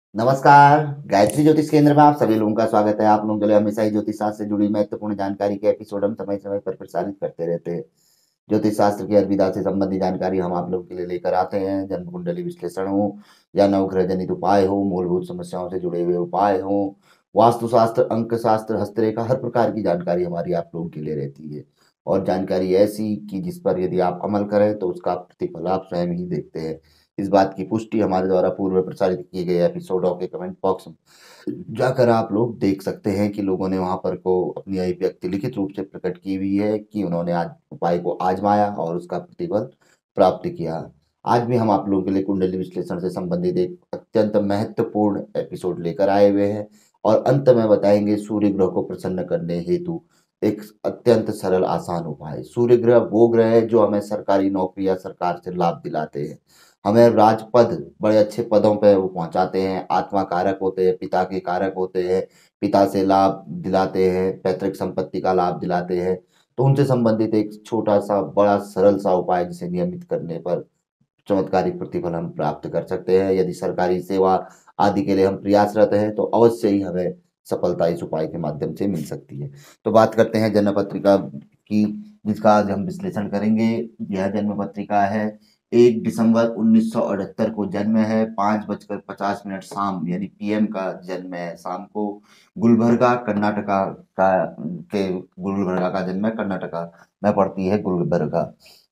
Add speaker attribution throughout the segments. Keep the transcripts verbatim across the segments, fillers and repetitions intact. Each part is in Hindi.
Speaker 1: नमस्कार। गायत्री ज्योतिष केंद्र में आप सभी लोगों का स्वागत है। आप लोगों के लिए हमेशा ही ज्योतिष शास्त्र से जुड़ी महत्वपूर्ण जानकारी के एपिसोड हम समय समय पर प्रसारित करते रहते हैं। ज्योतिष शास्त्र की अलविदा से संबंधित जानकारी हम आप लोगों के लिए लेकर आते हैं। जन्म कुंडली विश्लेषण हो या नवग्रह जनित उपाय हो, मूलभूत समस्याओं से जुड़े हुए उपाय हो, वास्तुशास्त्र, अंक शास्त्र, हस्तरेखा, हर प्रकार की जानकारी हमारी आप लोगों के लिए रहती है। और जानकारी ऐसी कि जिस पर यदि आप अमल करें तो उसका प्रतिफल आप स्वयं ही देखते हैं। इस बात की पुष्टि हमारे द्वारा पूर्व प्रसारित किए गए एपिसोडों के कमेंट बॉक्स में जाकर आप लोग देख सकते हैं कि लोगों ने वहां पर को अपनी अभिव्यक्ति लिखित रूप से प्रकट की हुई है कि उन्होंने आज उपाय को आजमाया और उसका प्रतिफल प्राप्त किया। आज भी हम आप लोगों के लिए कुंडली विश्लेषण से संबंधित एक अत्यंत महत्वपूर्ण एपिसोड लेकर आए हुए हैं और अंत में बताएंगे सूर्य ग्रह को प्रसन्न करने हेतु एक अत्यंत सरल आसान उपाय। सूर्य ग्रह वो ग्रह है जो हमें सरकारी नौकरी या सरकार से लाभ दिलाते हैं, हमें राजपद, बड़े अच्छे पदों पे वो पहुंचाते हैं, आत्मा कारक होते हैं, पिता के कारक होते हैं, पिता से लाभ दिलाते हैं, पैतृक संपत्ति का लाभ दिलाते हैं। तो उनसे संबंधित एक छोटा सा बड़ा सरल सा उपाय जिसे नियमित करने पर चमत्कारिक प्रतिफल हम प्राप्त कर सकते हैं। यदि सरकारी सेवा आदि के लिए हम प्रयासरत हैं तो अवश्य ही हमें सफलता इस उपाय के माध्यम से मिल सकती है। तो बात करते हैं जन्म पत्रिका की, जिसका आज हम विश्लेषण करेंगे। यह जन्म पत्रिका है, एक दिसंबर उन्नीस सौ अठहत्तर को जन्म है, पाँच बजकर पचास मिनट शाम यानी पीएम का जन्म है शाम को। गुलबर्गा कर्नाटका का के गुलबर्गा का जन्म है, कर्नाटका में पड़ती है गुलबर्गा।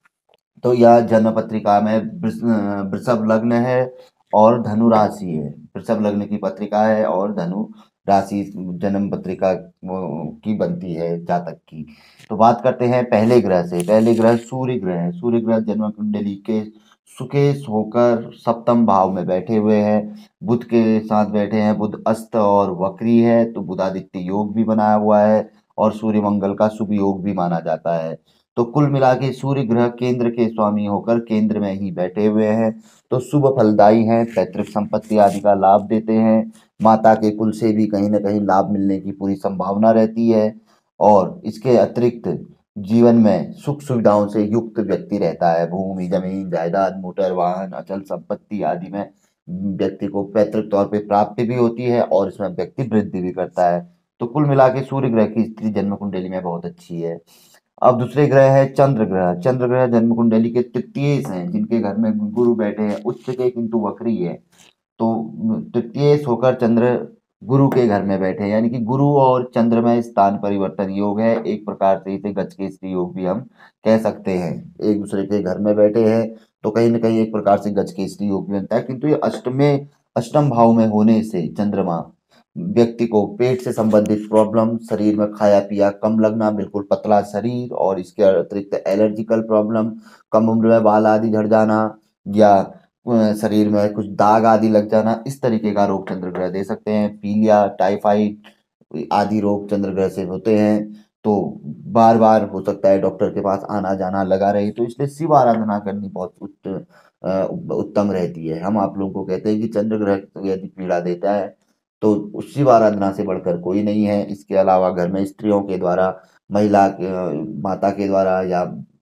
Speaker 1: तो यह जन्म पत्रिका में वृष- अ, वृषभ लग्न है और धनु राशि है। वृषभ लग्न की पत्रिका है और धनु राशि जन्म पत्रिका वो, की बनती है जातक की। तो बात करते हैं पहले ग्रह से। पहले ग्रह सूर्य ग्रह है। सूर्य ग्रह जन्म कुंडली के सुकेश होकर सप्तम भाव में बैठे हुए हैं, बुध के साथ बैठे हैं। बुध अस्त और वक्री है तो बुधादित्य योग भी बनाया हुआ है और सूर्य मंगल का शुभ योग भी माना जाता है। तो कुल मिला के सूर्य ग्रह केंद्र के स्वामी होकर केंद्र में ही बैठे हुए हैं, तो शुभ फलदायी हैं, पैतृक संपत्ति आदि का लाभ देते हैं। माता के कुल से भी कहीं ना कहीं लाभ मिलने की पूरी संभावना रहती है और इसके अतिरिक्त जीवन में सुख सुविधाओं से युक्त व्यक्ति रहता है। भूमि, जमीन, जायदाद, मोटर वाहन, अचल संपत्ति आदि में व्यक्ति को पैतृक तौर पे प्राप्ति भी होती है और इसमें व्यक्ति वृद्धि भी करता है। तो कुल मिला के सूर्य ग्रह की स्थिति जन्म कुंडली में बहुत अच्छी है। अब दूसरे ग्रह है चंद्र ग्रह। चंद्र ग्रह जन्म कुंडली के तृतीयेश हैं, जिनके घर में गुरु बैठे हैं, उच्च के किंतु वक्री है। तो तृतीयेश होकर चंद्र गुरु के घर में बैठे हैं, यानी कि गुरु और चंद्र में स्थान परिवर्तन योग है। एक प्रकार से इसे गजकेसरी योग भी हम कह सकते हैं। एक दूसरे के घर में बैठे हैं तो कहीं ना कहीं एक प्रकार से गजकेसरी योग भी बनता है, किंतु ये अष्टमे अष्टम भाव में होने से चंद्रमा व्यक्ति को पेट से संबंधित प्रॉब्लम, शरीर में खाया पिया कम लगना, बिल्कुल पतला शरीर और इसके अतिरिक्त एलर्जिकल प्रॉब्लम, कम उम्र में बाल आदि झड़ जाना या अ, शरीर में कुछ दाग आदि लग जाना, इस तरीके का रोग चंद्र ग्रह दे सकते हैं। पीलिया, टाइफाइड आदि रोग चंद्र ग्रह से होते हैं। तो बार बार हो सकता है डॉक्टर के पास आना जाना लगा रहे, तो इसलिए शिव आराधना करनी बहुत उत, अ, उत्तम रहती है। हम आप लोगों को कहते हैं कि चंद्र ग्रह यदि पीड़ा देता है तो उस शिव आराधना से बढ़कर कोई नहीं है। इसके अलावा घर में स्त्रियों के द्वारा, महिला के अ, माता के द्वारा या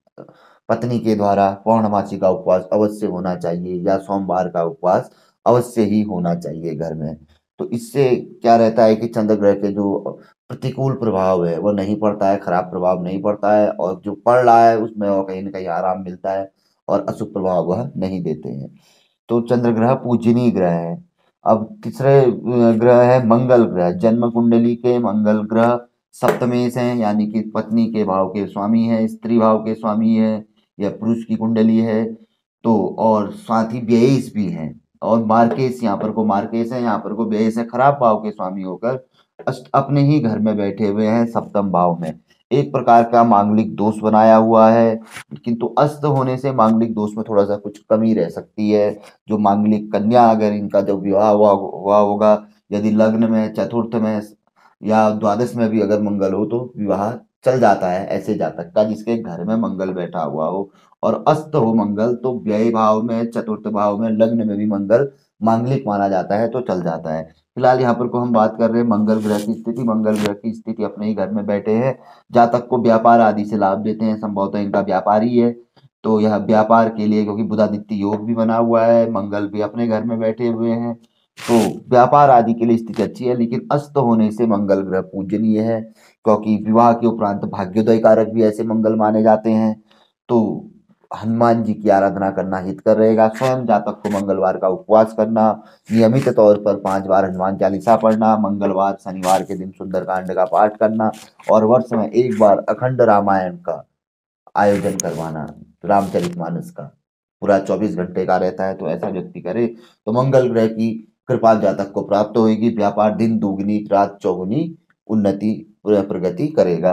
Speaker 1: पत्नी के द्वारा पौर्णमासी का उपवास अवश्य होना चाहिए या सोमवार का उपवास अवश्य ही होना चाहिए घर में। तो इससे क्या रहता है कि चंद्र ग्रह के जो प्रतिकूल प्रभाव है वो नहीं पड़ता है, खराब प्रभाव नहीं पड़ता है, और जो पड़ रहा है उसमें वो कहीं ना कहीं आराम मिलता है और अशुभ प्रभाव वह नहीं देते हैं। तो चंद्र ग्रह पूजनीय ग्रह है। अब तीसरे अ, ग्रह है मंगल ग्रह। जन्म कुंडली के मंगल ग्रह सप्तमेश हैं, यानी कि पत्नी के भाव के स्वामी है, स्त्री भाव के स्वामी है या पुरुष की कुंडली है। तो और साथ ही व्ययेश भी हैं और मार्केश, यहाँ पर को मार्केश है, यहाँ पर को व्ययेश है, खराब भाव के स्वामी होकर अष्ट अपने ही घर में बैठे हुए हैं सप्तम भाव में। एक प्रकार का मांगलिक दोष बनाया हुआ है, किंतु अस्त होने से मांगलिक दोष में थोड़ा सा कुछ कमी रह सकती है। जो मांगलिक कन्या, अगर इनका जब विवाह हुआ हुआ होगा, यदि लग्न में, चतुर्थ में या द्वादश में भी अगर मंगल हो तो विवाह चल जाता है ऐसे जातक का जिसके घर में मंगल बैठा हुआ हो। और अस्त हो मंगल तो व्यय भाव में, चतुर्थ भाव में, लग्न में भी मंगल मांगलिक माना जाता है तो चल जाता है। फिलहाल यहाँ पर को हम बात कर रहे हैं मंगल ग्रह की स्थिति। मंगल ग्रह की स्थिति अपने ही घर में बैठे हैं, जातक को व्यापार आदि से लाभ देते हैं, संभवतः इनका व्यापार ही है। तो यह व्यापार के लिए, क्योंकि बुधादित्य योग भी बना हुआ है, मंगल भी अपने घर में बैठे हुए हैं, तो व्यापार आदि के लिए स्थिति अच्छी है, लेकिन अस्त होने से मंगल ग्रह पूजनीय है, क्योंकि विवाह के उपरांत भाग्योदय कारक भी ऐसे मंगल माने जाते हैं। तो हनुमान जी की आराधना करना हितकर रहेगा। स्वयं जातक को मंगलवार का उपवास करना, नियमित तौर पर पांच बार हनुमान चालीसा पढ़ना, मंगलवार शनिवार के दिन सुंदरकांड का पाठ करना और वर्ष में एक बार अखंड रामायण का आयोजन करवाना, रामचरितमानस का पूरा चौबीस घंटे का रहता है, तो ऐसा व्यक्ति करे तो मंगल ग्रह की कृपा जातक को प्राप्त होगी। व्यापार दिन दुगनी रात चौगुनी उन्नति प्रगति करेगा।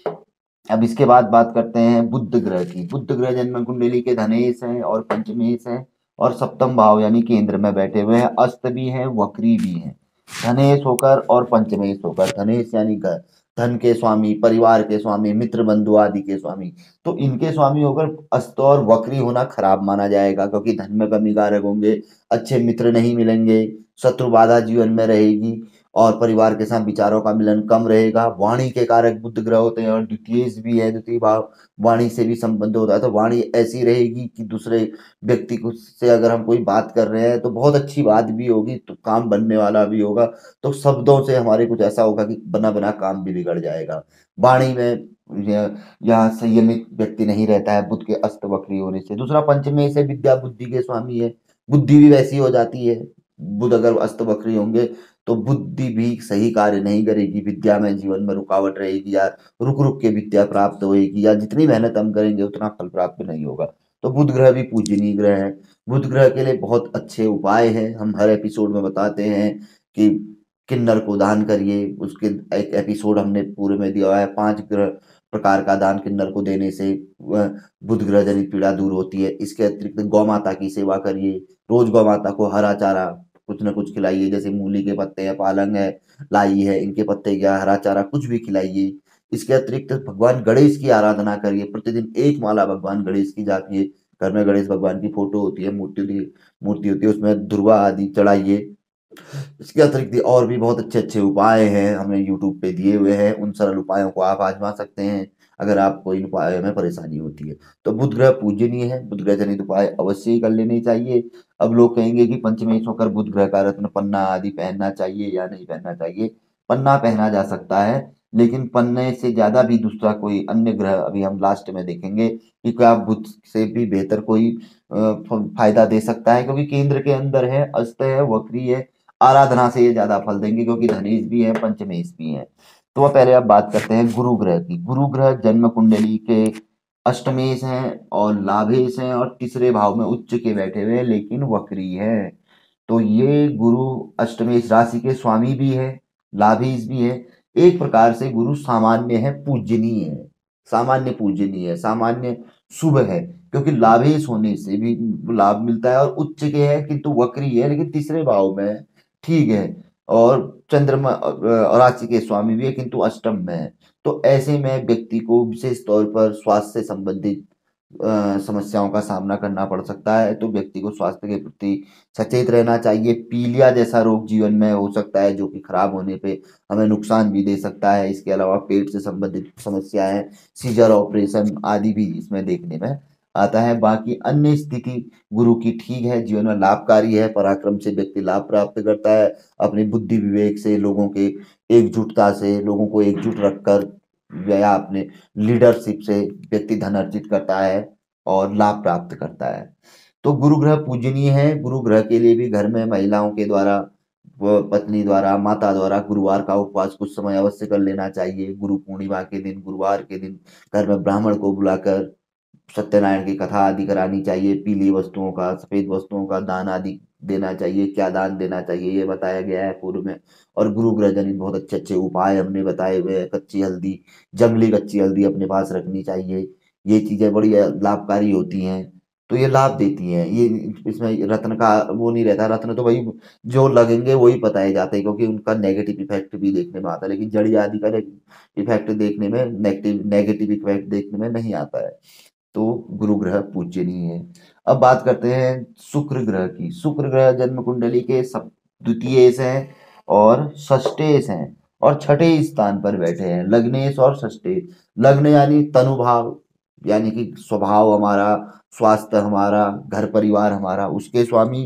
Speaker 1: अब इसके बाद बात करते हैं बुध ग्रह की। बुध ग्रह जन्म कुंडली के धनेश है और पंचमेश है और सप्तम भाव यानी केंद्र में बैठे हुए हैं, अस्त भी है वक्री भी है। धनेश होकर और पंचमेश होकर, धनेश यानी घर, धन के स्वामी, परिवार के स्वामी, मित्र बंधु आदि के स्वामी, तो इनके स्वामी होकर अस्त और वक्री होना खराब माना जाएगा, क्योंकि धन में कमी कारक होंगे, अच्छे मित्र नहीं मिलेंगे, शत्रु बाधा जीवन में रहेगी और परिवार के साथ विचारों का मिलन कम रहेगा। वाणी के कारक बुध ग्रह होते हैं और द्वितीय भी है, द्वितीय भाव वाणी से भी संबंध होता है, तो वाणी ऐसी रहेगी कि दूसरे व्यक्ति को से अगर हम कोई बात कर रहे हैं तो बहुत अच्छी बात भी होगी, तो काम बनने वाला भी होगा, तो शब्दों से हमारे कुछ ऐसा होगा कि बना बना काम भी बिगड़ जाएगा। वाणी में यह- यहाँ संयमित व्यक्ति नहीं रहता है बुध के अस्त वक्री होने से। दूसरा पंचमेश से विद्या बुद्धि के स्वामी है, बुद्धि भी वैसी हो जाती है। बुध अगर अस्त वक्री होंगे तो बुद्धि भी सही कार्य नहीं करेगी, विद्या में जीवन में रुकावट रहेगी, या रुक रुक के विद्या प्राप्त होगी, या जितनी मेहनत हम करेंगे उतना फल प्राप्त नहीं होगा। तो बुध ग्रह भी पूजनीय ग्रह है। बुध ग्रह के लिए बहुत अच्छे उपाय हैं, हम हर एपिसोड में बताते हैं कि किन्नर को दान करिए, उसके एक एपिसोड हमने पूरे में दिया हुआ है, पांच ग्रह प्रकार का दान किन्नर को देने से वह बुध ग्रह जनित पीड़ा दूर होती है। इसके अतिरिक्त गौ माता की सेवा करिए, रोज गौ माता को हरा चारा कुछ न कुछ खिलाइए, जैसे मूली के पत्ते हैं, पालंग है, लाई है, इनके पत्ते क्या, हरा चारा कुछ भी खिलाइए। इसके अतिरिक्त भगवान गणेश की आराधना करिए, प्रतिदिन एक माला भगवान गणेश की जाती है, घर में गणेश भगवान की फोटो होती है, मूर्ति होती है, मूर्ति होती है, उसमें दुर्वा आदि चढ़ाइए। इसके अतिरिक्त और भी बहुत अच्छे अच्छे उपाय हैं, हमने यूट्यूब पे दिए हुए हैं, उन सरल उपायों को आप आजमा सकते हैं अगर आपको इन उपायों में परेशानी होती है। तो बुध ग्रह पूजनीय है, बुध ग्रह जनित उपाय अवश्य ही कर लेने चाहिए। अब लोग कहेंगे कि पंचमेश होकर बुध ग्रह का रत्न पन्ना आदि पहनना चाहिए या नहीं पहनना चाहिए। पन्ना पहना जा सकता है, लेकिन पन्ने से ज्यादा भी दूसरा कोई अन्य ग्रह अभी हम लास्ट में देखेंगे कि क्या बुध से भी बेहतर कोई अ, फायदा दे सकता है, क्योंकि केंद्र के अंदर है, अस्त है, वक्री है, आराधना से ये ज्यादा फल देंगे, क्योंकि धनेश भी है पंचमेश भी है। तो वह पहले अब बात करते हैं गुरु ग्रह की। गुरु ग्रह जन्म कुंडली के अष्टमेश हैं और लाभेश हैं और तीसरे भाव में उच्च के बैठे हुए हैं, लेकिन वक्री है। तो ये गुरु अष्टमेश राशि के स्वामी भी है, लाभेश भी है। एक प्रकार से गुरु सामान्य है, पूजनीय है, सामान्य पूजनीय है, सामान्य शुभ है, क्योंकि लाभेश होने से भी लाभ मिलता है, और उच्च के है किंतु वक्री है लेकिन तीसरे भाव में है, ठीक है। और चंद्रमा अ, राशि के स्वामी भी है किंतु अष्टम में है। तो ऐसे में व्यक्ति को विशेष तौर पर स्वास्थ्य से संबंधित अ, समस्याओं का सामना करना पड़ सकता है, तो व्यक्ति को स्वास्थ्य के प्रति सचेत रहना चाहिए। पीलिया जैसा रोग जीवन में हो सकता है, जो कि खराब होने पे हमें नुकसान भी दे सकता है। इसके अलावा पेट से संबंधित समस्याएं, सीजर ऑपरेशन आदि भी इसमें देखने में आता है। बाकी अन्य स्थिति गुरु की ठीक है, जीवन में लाभकारी है, पराक्रम से व्यक्ति लाभ प्राप्त करता है, अपनी बुद्धि विवेक से, लोगों के एकजुटता से, लोगों को एकजुट रखकर या अपने लीडरशिप से व्यक्ति धन अर्जित करता है और लाभ प्राप्त करता है। तो गुरु ग्रह पूजनीय है। गुरु ग्रह के लिए भी घर में महिलाओं के द्वारा, व पत्नी द्वारा, माता द्वारा गुरुवार का उपवास कुछ समय अवश्य कर लेना चाहिए। गुरु पूर्णिमा के दिन, गुरुवार के दिन घर में ब्राह्मण को बुलाकर सत्यनारायण की कथा आदि करानी चाहिए। पीली वस्तुओं का, सफेद वस्तुओं का दान आदि देना चाहिए। क्या दान देना चाहिए ये बताया गया है पूर्व में। और गुरु ग्रह जनित बहुत अच्छे अच्छे उपाय हमने बताए हुए हैं। कच्ची हल्दी, जंगली कच्ची हल्दी अपने पास रखनी चाहिए। ये चीजें बड़ी लाभकारी होती हैं, तो ये लाभ देती हैं। ये इसमें रत्न का वो नहीं रहता, रत्न तो भाई जो लगेंगे वही बताए जाते हैं, क्योंकि उनका नेगेटिव इफेक्ट भी देखने में आता है, लेकिन जड़ी आदि का इफेक्ट देखने में, नेगेटिव नेगेटिव इफेक्ट देखने में नहीं आता है। तो गुरु ग्रह पूजनीय है। अब बात करते हैं शुक्र ग्रह की। शुक्र ग्रह जन्म कुंडली के सब द्वितीयेश हैं और षष्ठेश हैं और छठे स्थान पर बैठे हैं, लग्नेश और षष्ठेश। लग्न यानी तनुभाव, यानी कि स्वभाव हमारा, स्वास्थ्य हमारा, घर परिवार हमारा, उसके स्वामी।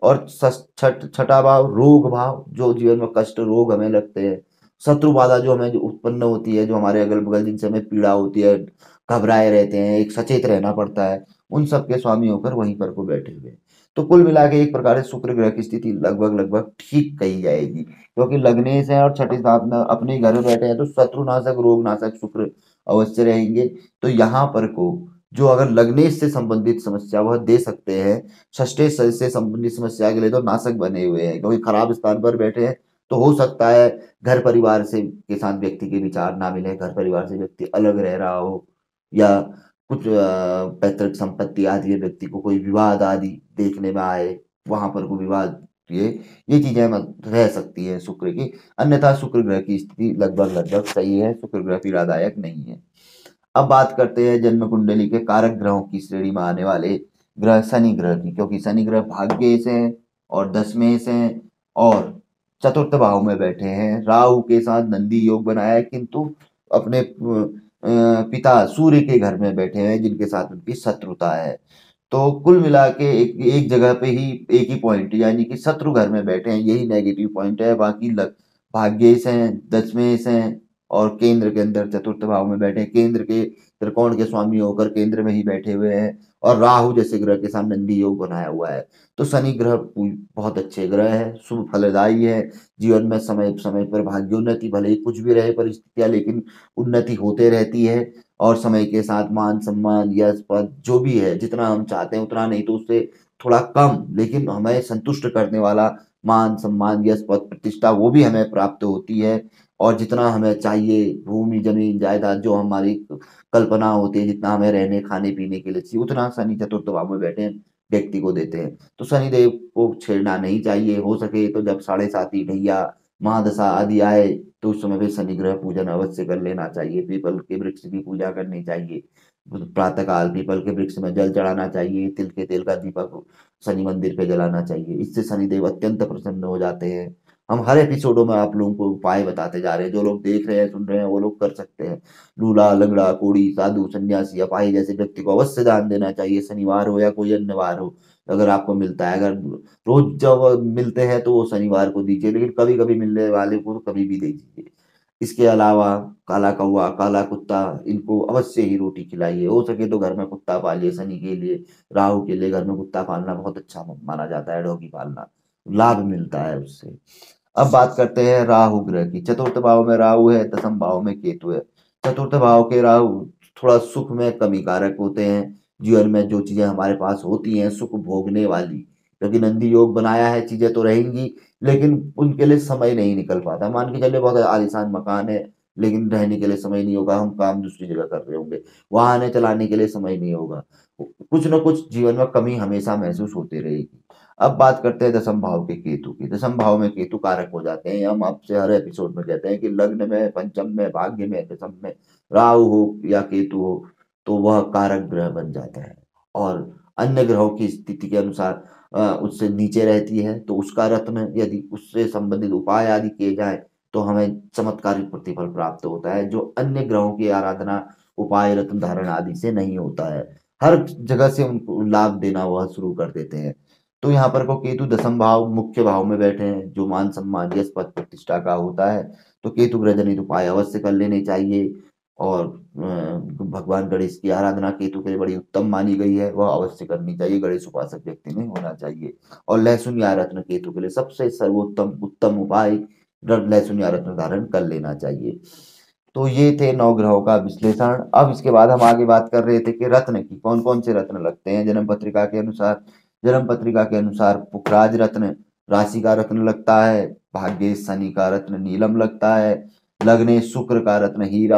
Speaker 1: और सस- छठ छठा भाव रोग भाव, जो जीवन में कष्ट रोग हमें लगते हैं, शत्रु बाधा जो हमें जो उत्पन्न होती है, जो हमारे अगल बगल जिनसे हमें पीड़ा होती है, घबराए रहते हैं, एक सचेत रहना पड़ता है, उन सब के स्वामी होकर वहीं पर को बैठे हुए हैं। तो कुल मिला के एक प्रकार से शुक्र ग्रह की स्थिति लगभग लगभग ठीक कही जाएगी, क्योंकि लग्नेश है और छठी स्थापना अपने घर में बैठे हैं, तो शत्रुनाशक रोग नाशक शुक्र अवश्य रहेंगे। तो यहाँ पर को जो अगर लग्नेश से संबंधित समस्या वह दे सकते हैं, षष्ठेश से संबंधित समस्या के लिए तो नाशक बने हुए हैं, क्योंकि खराब स्थान पर बैठे हैं। तो हो सकता है घर परिवार से के साथ व्यक्ति के विचार ना मिले, घर परिवार से व्यक्ति अलग रह रहा हो, या कुछ अ, पैतृक संपत्ति आदि है, व्यक्ति को कोई विवाद आदि देखने में आए, वहां पर कोई विवाद, ये ये चीजें मत रह सकती है शुक्र की। अन्यथा शुक्र ग्रह की स्थिति लगभग लगभग सही है, शुक्र ग्रह पीड़ादायक नहीं है। अब बात करते हैं जन्म कुंडली के कारक ग्रहों की श्रेणी में आने वाले ग्रह शनि ग्रह की, क्योंकि शनि ग्रह भाग्य से हैं और दसवें से हैं और चतुर्थ भाव में बैठे हैं। राहु के साथ नंदी योग बनाया है, किंतु अपने अ, पिता सूर्य के घर में बैठे हैं, जिनके साथ उनकी शत्रुता है। तो कुल मिला के एक एक जगह पे ही एक ही पॉइंट, यानी कि शत्रु घर में बैठे हैं, यही नेगेटिव पॉइंट है। बाकी लग भाग्येश हैं, दशमेश हैं और केंद्र के अंदर चतुर्थ भाव में बैठे हैं, केंद्र के त्रिकोण के स्वामी होकर केंद्र में ही बैठे हुए हैं, और राहु जैसे ग्रह के साथ नंदी योग बनाया हुआ है। तो शनि ग्रह पू- बहुत अच्छे ग्रह है, शुभ फलदायी है। जीवन में समय समय पर भाग्योन्नति, भले ही कुछ भी रहे परिस्थितियां, लेकिन उन्नति होते रहती है। और समय के साथ मान सम्मान यश पद जो भी है, जितना हम चाहते हैं उतना नहीं तो उससे थोड़ा कम, लेकिन हमें संतुष्ट करने वाला मान सम्मान यश पद प्रतिष्ठा वो भी हमें प्राप्त होती है। और जितना हमें चाहिए भूमि जमीन जायदाद, जो हमारी कल्पना होती है, जितना हमें रहने खाने पीने के लिए चाहिए, उतना शनि चतुर्थ भाव में बैठे व्यक्ति को देते हैं। तो शनिदेव को छेड़ना नहीं चाहिए। हो सके तो जब साढ़े साती ढैया महादशा आदि आए, तो उस समय पे शनि ग्रह पूजन अवश्य कर लेना चाहिए। पीपल के वृक्ष की पूजा करनी चाहिए, प्रातः काल पीपल के वृक्ष में जल चढ़ाना चाहिए, तिल के तेल का दीपक शनि मंदिर पे जलाना चाहिए। इससे शनिदेव अत्यंत प्रसन्न हो जाते हैं। हम हर एपिसोडों में आप लोगों को उपाय बताते जा रहे हैं, जो लोग देख रहे हैं सुन रहे हैं वो लोग कर सकते हैं। लूला लंगड़ा कोढ़ी साधु सन्यासी अपाही जैसे व्यक्ति को अवश्य दान देना चाहिए, शनिवार हो या कोई अन्य वार हो। अगर आपको मिलता है, अगर रोज जब मिलते हैं तो वो शनिवार को दीजिए, लेकिन कभी कभी मिलने वाले को तो कभी भी दे दीजिए। इसके अलावा काला कौवा काला कुत्ता, इनको अवश्य ही रोटी खिलाइए। हो सके तो घर में कुत्ता पालिए, शनि के लिए राहु के लिए घर में कुत्ता पालना बहुत अच्छा माना जाता है, डॉगी पालना लाभ मिलता है उससे। अब बात करते हैं राहु ग्रह की। चतुर्थ भाव में राहु है, दसम भाव में केतु है। चतुर्थ भाव के राहु थोड़ा सुख में कमी कारक होते हैं। जीवन में जो चीजें हमारे पास होती हैं सुख भोगने वाली, क्योंकि नंदी योग बनाया है, चीजें तो रहेंगी, लेकिन उनके लिए समय नहीं निकल पाता। मान के चले बहुत आलीशान मकान है, लेकिन रहने के लिए समय नहीं होगा, हम काम दूसरी जगह कर रहे होंगे, वाहन चलाने के लिए समय नहीं होगा। कुछ ना कुछ जीवन में कमी हमेशा महसूस होती रहेगी। अब बात करते हैं दसम भाव के केतु की। दसम भाव में केतु कारक हो जाते हैं। हम आपसे हर एपिसोड में कहते हैं कि लग्न में, पंचम में, भाग्य में, दसम में राहु हो या केतु हो, तो वह कारक ग्रह बन जाता है। और अन्य ग्रहों की स्थिति के अनुसार अ, उससे नीचे रहती है, तो उसका रत्न यदि उससे संबंधित उपाय आदि किए जाए तो हमें चमत्कारिक प्रतिफल प्राप्त होता है, जो अन्य ग्रहों की आराधना उपाय रत्न धारण आदि से नहीं होता है। हर जगह से उनको लाभ देना वह शुरू कर देते हैं। तो यहाँ पर को केतु दसम भाव मुख्य भाव में बैठे हैं, जो मान सम्मान यश पद प्रतिष्ठा का होता है। तो केतु ग्रह जनित उपाय अवश्य कर लेने चाहिए। और अ, भगवान गणेश की आराधना केतु के लिए बड़ी उत्तम मानी गई है, वह अवश्य करनी चाहिए, गणेश उपासक व्यक्ति में होना चाहिए। और लहसुन या रत्न केतु के लिए सबसे सर्वोत्तम उत्तम उपाय, लहसुन या रत्न धारण कर लेना चाहिए। तो ये थे नौ ग्रहों का विश्लेषण। अब इसके बाद हम आगे बात कर रहे थे कि रत्न की कौन कौन से रत्न लगते हैं जन्म पत्रिका के अनुसार। जन्म पत्रिका के अनुसार पुखराज रत्न राशि का रत्न लगता है, भाग्य शनि का रत्न नीलम लगता है, लग्ने शुक्र का रत्न हीरा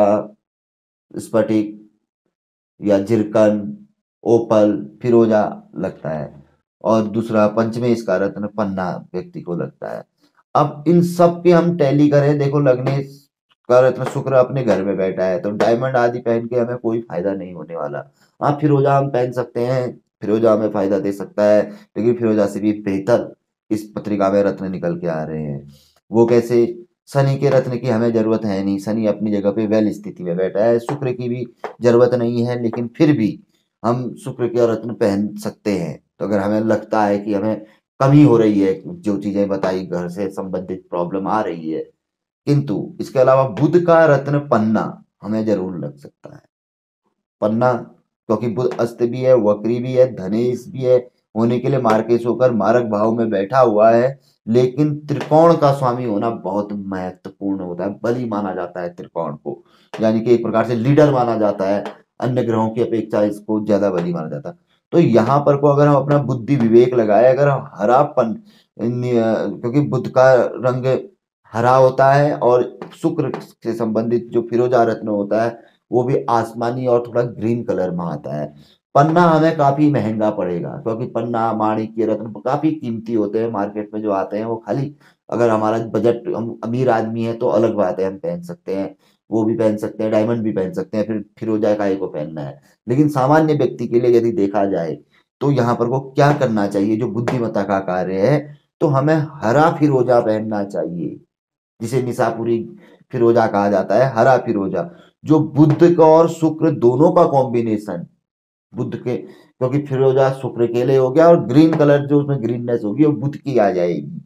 Speaker 1: स्फटिक या जिरकन ओपल फिरोजा लगता है, और दूसरा पंचमेश इसका रत्न पन्ना व्यक्ति को लगता है। अब इन सब के हम टैली करें, देखो लगने का रत्न शुक्र अपने घर में बैठा है, तो डायमंड आदि पहन के हमें कोई फायदा नहीं होने वाला। हाँ फिरोजा हम पहन सकते हैं, फिरोजा हमें फायदा दे सकता है, लेकिन फिरोजा से भी बेहतर इस पत्रिका में रत्न निकल के आ रहे हैं। वो कैसे? शनि के रत्न की हमें जरूरत है नहीं, शनि अपनी जगह पे वेल स्थिति में बैठा है। शुक्र की भी जरूरत नहीं है, लेकिन फिर भी हम शुक्र के रत्न पहन सकते हैं। तो अगर हमें लगता है कि हमें कमी हो रही है, जो चीजें बताई घर से संबंधित प्रॉब्लम आ रही है। किंतु इसके अलावा बुध का रत्न पन्ना हमें जरूर लग सकता है। पन्ना, क्योंकि बुध अस्त भी है, वक्री भी है, धनेश भी है, होने के लिए मार्केश होकर मारक भाव में बैठा हुआ है। लेकिन त्रिकोण का स्वामी होना बहुत महत्वपूर्ण होता है, बली माना जाता है त्रिकोण को, यानी कि एक प्रकार से लीडर माना जाता है। अन्य ग्रहों की अपेक्षा इसको ज्यादा बली माना जाता है। तो यहाँ पर को अगर हम अपना बुद्धि विवेक लगाए, अगर हम हरापन, क्योंकि बुध का रंग हरा होता है, और शुक्र से संबंधित जो फिरोजा रत्न होता है वो भी आसमानी और थोड़ा ग्रीन कलर में आता है। पन्ना हमें काफी महंगा पड़ेगा, क्योंकि पन्ना, माणिक्य, रत्न काफी कीमती होते हैं, मार्केट में जो आते हैं वो खाली, अगर हमारा बजट, हम अमीर आदमी है तो अलग बात है, हम पहन सकते हैं, वो भी पहन सकते हैं, डायमंड भी पहन सकते हैं, फिर फिरोजा काहे को पहनना है। लेकिन सामान्य व्यक्ति के लिए यदि देखा जाए तो यहाँ पर को क्या करना चाहिए, जो बुद्धिमत्ता का कार्य है, तो हमें हरा फिरोजा पहनना चाहिए, जिसे निशापुरी फिरोजा कहा जाता है, हरा फिरोजा, जो बुध का और शुक्र दोनों का कॉम्बिनेशन, बुध के, क्योंकि फिरोजा शुक्र के लिए हो गया, और ग्रीन कलर जो उसमें ग्रीननेस होगी वो बुध की आ जाएगी,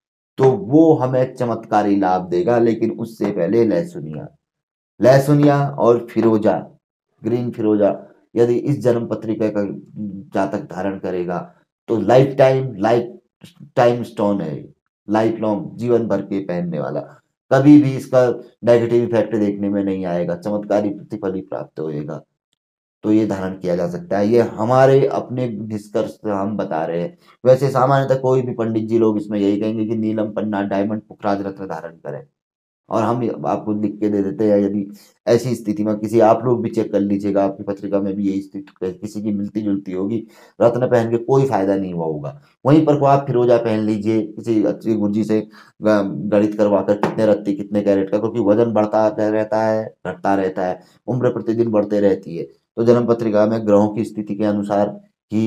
Speaker 1: तो वो हमें चमत्कारी लाभ देगा। लेकिन उससे पहले लहसुनिया, लहसुनिया और फिरोजा, ग्रीन फिरोजा यदि इस जन्म पत्रिका का जातक धारण करेगा तो lifetime, lifetime stone है, लाइफ लॉन्ग, जीवन भर के पहनने वाला, कभी भी इसका नेगेटिव इफेक्ट देखने में नहीं आएगा, चमत्कारी प्रतिफल ही प्राप्त होएगा। तो ये धारण किया जा सकता है, ये हमारे अपने निष्कर्ष से हम बता रहे हैं। वैसे सामान्यतः कोई भी पंडित जी लोग इसमें यही कहेंगे कि नीलम पन्ना, डायमंड, पुखराज रत्न धारण करें, और हम आपको लिख के दे देते हैं। यदि ऐसी स्थिति में किसी, आप लोग भी चेक कर लीजिएगा, आपकी पत्रिका में भी यही स्थिति किसी की मिलती जुलती होगी, रत्न पहन के कोई फायदा नहीं हुआ होगा। वहीं पर को आप फिरोजा पहन लीजिए, किसी अच्छी गुरुजी से ग- गणित करवा कर, कितने रत्ती कितने कैरेट का, क्योंकि वजन बढ़ता रहता है, घटता रहता है, उम्र प्रतिदिन बढ़ते रहती है, तो जन्म पत्रिका में ग्रहों की स्थिति के अनुसार ही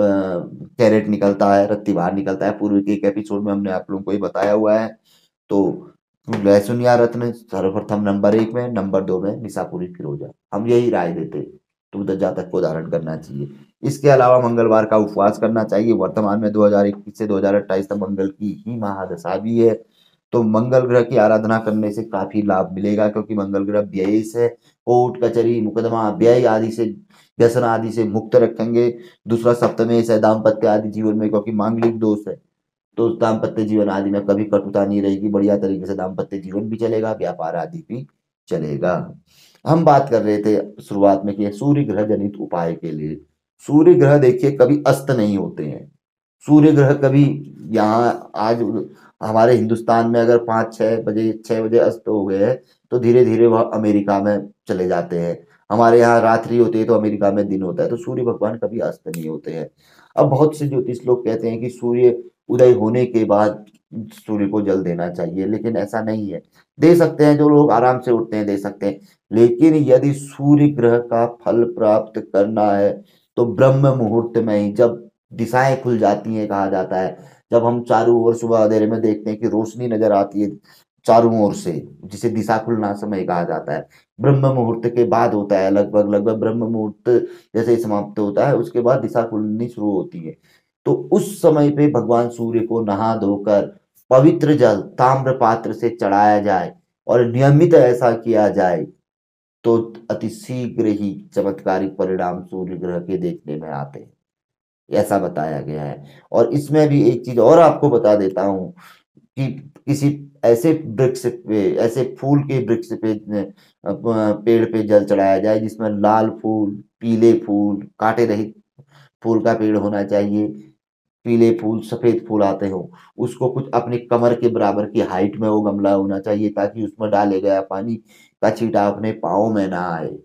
Speaker 1: कैरेट निकलता है, रत्ती बाहर निकलता है। पूर्व के एक एपिसोड में हमने आप लोगों को ये बताया हुआ है। तो लहसुनिया रत्न सर्वप्रथम नंबर एक में, नंबर दो में निशापुरी फिरोजा, हम यही राय देते, तो उधर जातक को धारण करना चाहिए। इसके अलावा मंगलवार का उपवास करना चाहिए। वर्तमान में दो हज़ार इक्कीस से दो हज़ार अट्ठाईस तक मंगल की ही महादशा भी है, तो मंगल ग्रह की आराधना करने से काफी लाभ मिलेगा, क्योंकि मंगल ग्रह व्यय से, कोर्ट कचहरी मुकदमा व्यय आदि से, व्यसन आदि से मुक्त रखेंगे। दूसरा सप्तमेश है, दाम्पत्य आदि जीवन में, क्योंकि मांगलिक दोष है, तो दाम्पत्य जीवन आदि में कभी कटुता नहीं रहेगी, बढ़िया तरीके से दाम्पत्य जीवन भी चलेगा, व्यापार आदि भी चलेगा। हम बात कर रहे थे शुरुआत में कि सूर्य ग्रह जनित उपाय के लिए, सूर्य ग्रह देखिए कभी अस्त नहीं होते हैं। सूर्य ग्रह कभी, यहाँ आज हमारे हिंदुस्तान में अगर पाँच छः बजे, छः बजे अस्त हो गए हैं, तो धीरे धीरे वह अमेरिका में चले जाते हैं। हमारे यहाँ रात्रि होती है तो अमेरिका में दिन होता है, तो सूर्य भगवान कभी अस्त नहीं होते हैं। अब बहुत से ज्योतिष लोग कहते हैं कि सूर्य उदय होने के बाद सूर्य को जल देना चाहिए, लेकिन ऐसा नहीं है। दे सकते हैं, जो लोग आराम से उठते हैं दे सकते हैं, लेकिन यदि सूर्य ग्रह का फल प्राप्त करना है तो ब्रह्म मुहूर्त में ही, जब दिशाएं खुल जाती हैं कहा जाता है, जब हम चारों ओर सुबह अंधेरे में देखते हैं कि रोशनी नजर आती है चारों ओर से, जिसे दिशा खुलना समय कहा जाता है, ब्रह्म मुहूर्त के बाद होता है। लगभग लगभग ब्रह्म मुहूर्त जैसे ही समाप्त होता है उसके बाद दिशा खुलनी शुरू होती है। तो उस समय पे भगवान सूर्य को नहा धोकर पवित्र जल ताम्र पात्र से चढ़ाया जाए और नियमित ऐसा किया जाए, तो अति शीघ्र ही चमत्कारिक परिणाम सूर्य ग्रह के देखने में आते हैं, ऐसा बताया गया है। और इसमें भी एक चीज और आपको बता देता हूँ कि किसी ऐसे वृक्ष पे, ऐसे फूल के वृक्ष पे, अ, पेड़ पे जल चढ़ाया जाए जिसमें लाल फूल, पीले फूल, कांटे रहित फूल का पेड़ होना चाहिए, पीले फूल, सफेद फूल आते हो, उसको कुछ अपनी कमर के बराबर की हाइट में वो गमला होना चाहिए, ताकि उसमें डाले गया पानी का छींटा अपने पाँव में ना आए,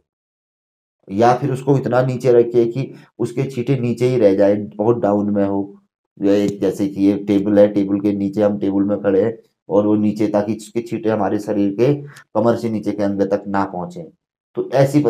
Speaker 1: या फिर उसको इतना नीचे रखिए कि उसके छींटे नीचे ही रह जाए, बहुत डाउन में हो। या एक जैसे कि ये टेबल है, टेबल के नीचे, हम टेबल में खड़े हैं और वो नीचे, ताकि उसके छींटे हमारे शरीर के कमर से नीचे के अंग तक ना पहुंचे। तो ऐसी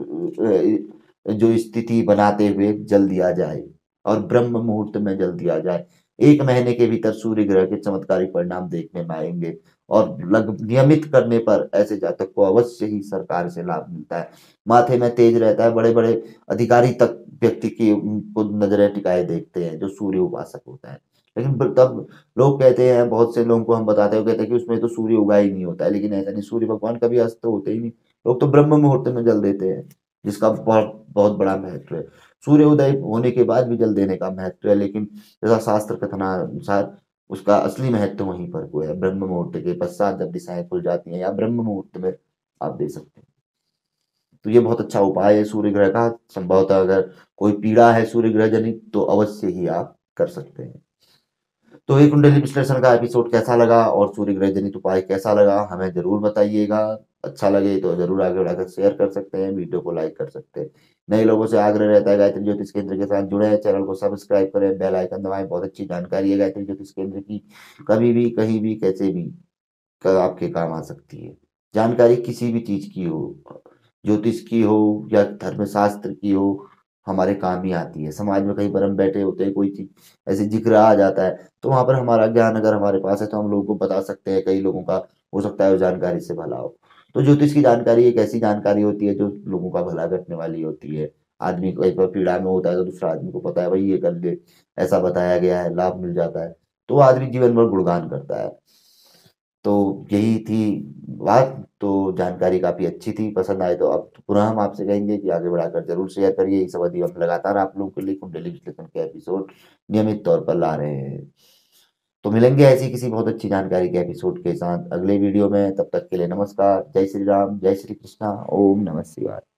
Speaker 1: प- जो स्थिति बनाते हुए जल दिया जाए और ब्रह्म मुहूर्त में जल दिया जाए, एक महीने के भीतर सूर्य ग्रह के चमत्कारी परिणाम देखने में आएंगे। और लग नियमित करने पर ऐसे जातक को अवश्य ही सरकार से लाभ मिलता है। माथे में तेज रहता है, बड़े बड़े अधिकारी तक व्यक्ति की को नजरें टिकाए देखते हैं जो सूर्य उपासक होता है। लेकिन ब तब लोग कहते हैं, बहुत से लोगों को हम बताते हैं, वो कहते हैं कि उसमें तो सूर्य उगा ही नहीं होता है, लेकिन ऐसा नहीं, सूर्य भगवान कभी अस्त तो होते ही नहीं। लोग तो ब्रह्म मुहूर्त में जल देते हैं, जिसका बहुत बहुत बड़ा महत्व है। सूर्योदय होने के बाद भी जल देने का महत्व है, लेकिन जैसा शास्त्र कथनानुसार उसका असली महत्व वहीं पर को है, ब्रह्म मुहूर्त के पश्चात जब दिशाएँ खुल जाती हैं या ब्रह्म मुहूर्त में आप दे सकते हैं। तो ये बहुत अच्छा उपाय है सूर्य ग्रह का। संभवतः अगर कोई पीड़ा है सूर्य ग्रह जनित तो अवश्य ही आप कर सकते हैं। तो ये कुंडली विश्लेषण का एपिसोड कैसा लगा और सूर्य ग्रह जनित उपाय कैसा लगा, हमें जरूर बताइएगा। अच्छा लगे तो जरूर आगे बढ़ाकर शेयर कर सकते हैं, वीडियो को लाइक कर सकते हैं। नए लोगों से आग्रह रहता है गायत्री ज्योतिष केंद्र के साथ जुड़े हैं, चैनल को सब्सक्राइब करें, बेल आइकन दबाएं। बहुत अच्छी जानकारी है गायत्री ज्योतिष केंद्र की, कभी भी कहीं भी कैसे भी क- आपके काम आ सकती है। जानकारी किसी भी चीज की हो, ज्योतिष की हो या धर्मशास्त्र की हो, हमारे काम ही आती है। समाज में कहीं पर हम बैठे होते हैं, कोई चीज ऐसे जिक्र आ जाता है, तो वहां पर हमारा ज्ञान अगर हमारे पास है तो हम लोगों को बता सकते हैं। कई लोगों का हो सकता है वो जानकारी से भला हो। तो ज्योतिष की जानकारी एक ऐसी जानकारी होती है जो लोगों का भला करने वाली होती है। आदमी कहीं पर पीड़ा में होता है तो दूसरा आदमी को पता है भाई ये कर ले, ऐसा बताया गया है, लाभ मिल जाता है, तो वो आदमी जीवन भर गुणगान करता है। तो यही थी बात। तो जानकारी काफ़ी अच्छी थी, पसंद आए तो अब पुनः हम आपसे कहेंगे कि आगे बढ़ाकर ज़रूर शेयर करिए। इस अवधि हम लगातार आप लोगों के लिए कुंडली विश्लेषण के एपिसोड नियमित तौर पर ला रहे हैं। तो मिलेंगे ऐसी किसी बहुत अच्छी जानकारी के एपिसोड के साथ अगले वीडियो में। तब तक के लिए नमस्कार, जय श्री राम, जय श्री कृष्णा, ओम नमः शिवाय।